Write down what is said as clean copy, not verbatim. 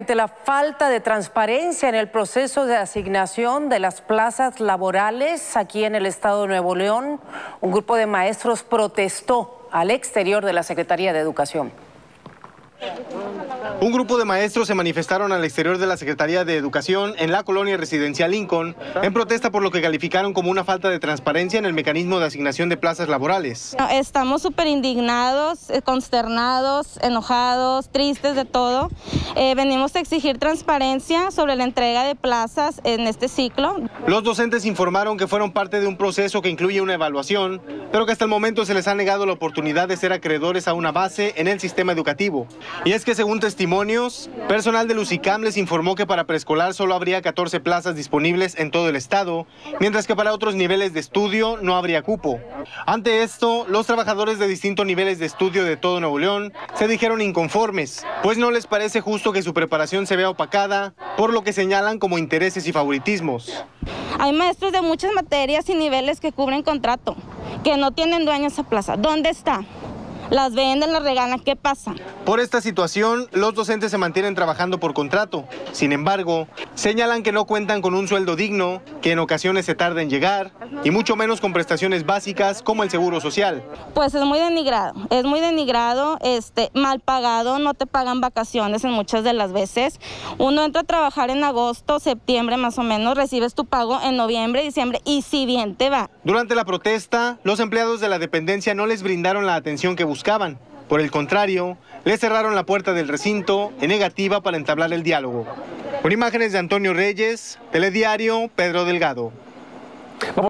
Ante la falta de transparencia en el proceso de asignación de las plazas laborales aquí en el estado de Nuevo León, un grupo de maestros protestó al exterior de la Secretaría de Educación. Un grupo de maestros se manifestaron al exterior de la Secretaría de Educación en la colonia residencial Lincoln en protesta por lo que calificaron como una falta de transparencia en el mecanismo de asignación de plazas laborales. Estamos súper indignados, consternados, enojados, tristes de todo. Venimos a exigir transparencia sobre la entrega de plazas en este ciclo. Los docentes informaron que fueron parte de un proceso que incluye una evaluación, pero que hasta el momento se les ha negado la oportunidad de ser acreedores a una base en el sistema educativo. Y es que según testimonios, personal del UCICAM les informó que para preescolar solo habría 14 plazas disponibles en todo el estado, mientras que para otros niveles de estudio no habría cupo. Ante esto, los trabajadores de distintos niveles de estudio de todo Nuevo León se dijeron inconformes, pues no les parece justo que su preparación se vea opacada, por lo que señalan como intereses y favoritismos. Hay maestros de muchas materias y niveles que cubren contrato, que no tienen dueño esa plaza. ¿Dónde está? Las venden, las regalan, ¿qué pasa? Por esta situación, los docentes se mantienen trabajando por contrato. Sin embargo, señalan que no cuentan con un sueldo digno, que en ocasiones se tarda en llegar, y mucho menos con prestaciones básicas como el seguro social. Pues es muy denigrado, mal pagado, no te pagan vacaciones en muchas de las veces. Uno entra a trabajar en agosto, septiembre más o menos, recibes tu pago en noviembre, diciembre, y si bien te va. Durante la protesta, los empleados de la dependencia no les brindaron la atención que buscaban. Por el contrario, les cerraron la puerta del recinto en negativa para entablar el diálogo. Con imágenes de Antonio Reyes, Telediario, Pedro Delgado.